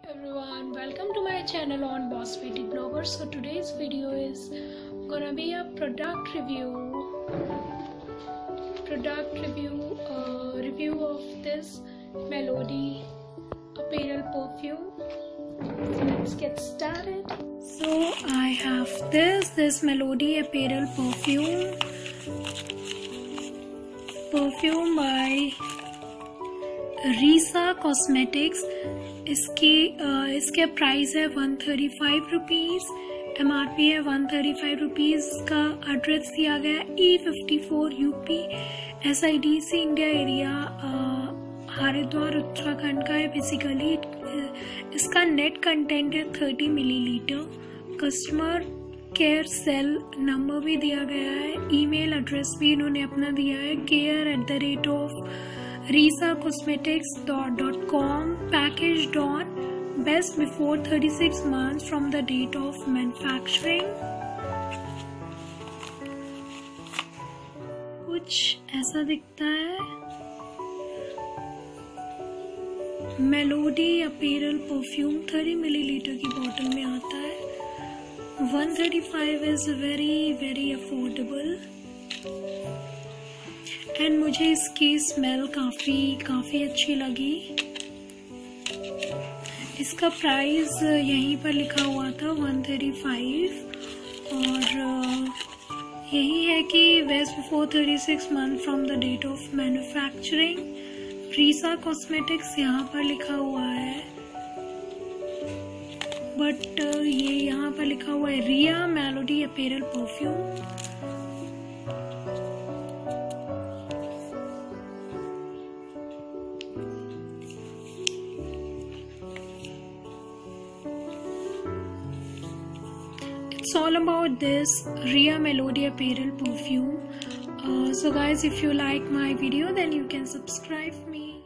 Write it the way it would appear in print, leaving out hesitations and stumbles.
Everyone, welcome to my channel on Boss Beauty Blogger. So today's video is gonna be a product review of this Melody apparel perfume. So let's get started. So I have this Melody apparel perfume by Risa cosmetics. इसके price है 135 rupees, MRP है 135 rupees का। Address दिया गया E54 UP SIDC India area, Haridwar Uttarakhand का है। Basically इसका net content है 30 millilitre. Customer care cell number भी दिया गया है, ईमेल एड्रेस भी इन्होंने अपना दिया है, care@risacosmetics.com, packaged on best before 36 months from the date of manufacturing। कुछ ऐसा दिखता है। मेलोडी अपैरल परफ्यूम 30 मिलीलीटर की बोतल में आता है। 135 इज वेरी अफोर्डेबल एंड मुझे इसकी स्मेल काफ़ी अच्छी लगी। इसका प्राइस यहीं पर लिखा हुआ था 135 और यही है कि best before 36 month from the date of manufacturing. Risa cosmetics यहाँ पर लिखा हुआ है, बट ये यहाँ पर लिखा हुआ है Riya melody apparel perfume. It's all about this Ria Melody apparel perfume. So guys, if you like my video, then you can subscribe me.